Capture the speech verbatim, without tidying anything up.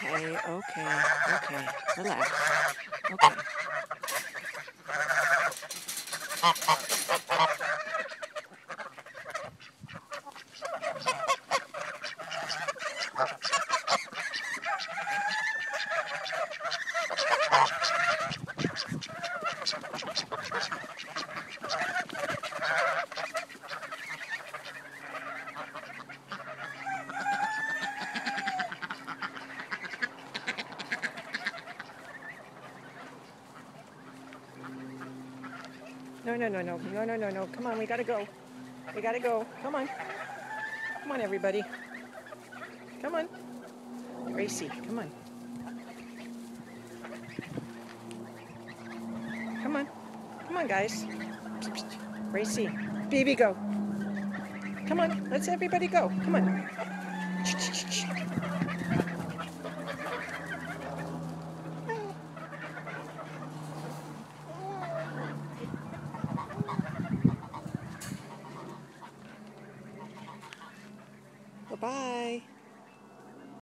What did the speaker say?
Okay, okay, okay. Relax. Okay. No, no, no, no, no, no, no, no. Come on, we gotta go. We gotta go. Come on. Come on, everybody. Come on. Gracie, come on. Come on. Come on, guys. Gracie. B B, go. Come on. Let's everybody go. Come on. Bye-bye.